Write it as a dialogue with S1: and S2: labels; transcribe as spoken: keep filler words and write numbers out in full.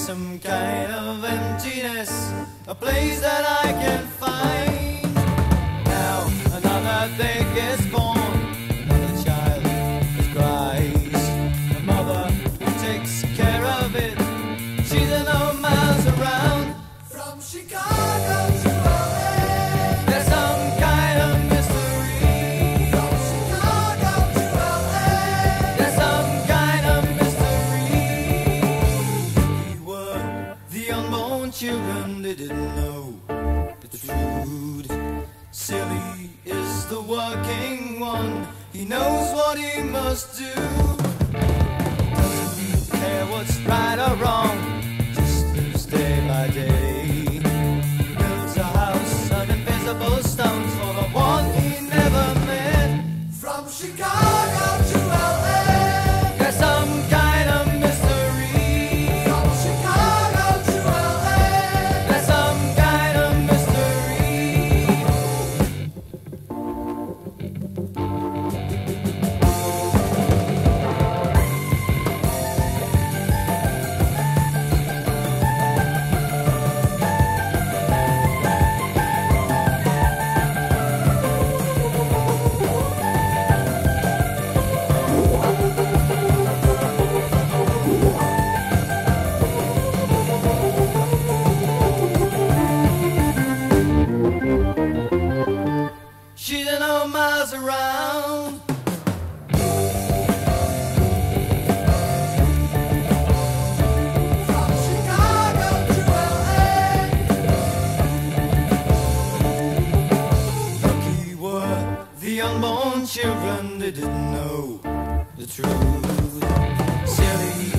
S1: some kind of emptiness, a place that I can find. Now another day gets born, another child that cries. A mother takes care of it, she's a no miles around. From Chicago to L A, there's some kind of mystery. From Chicago to L A, there's some kind of mystery. We were the unborn children, they didn't know the truth. Silly is the working one, he knows what he must do. Doesn't care what's right or wrong, just lives day by day. Builds a house of invisible stones for the one he never met. From Chicago to L A, there's some kind of mystery. From Chicago to L A, there's some kind of mystery. She's a no miles around. From Chicago to L A, lucky were the unborn children, they didn't know the truth. Silly